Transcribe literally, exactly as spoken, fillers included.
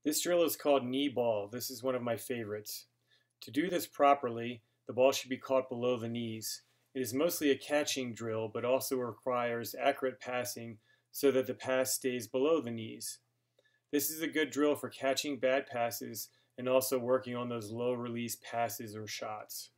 This drill is called knee ball. This is one of my favorites. To do this properly, the ball should be caught below the knees. It is mostly a catching drill, but also requires accurate passing so that the pass stays below the knees. This is a good drill for catching bad passes and also working on those low release passes or shots.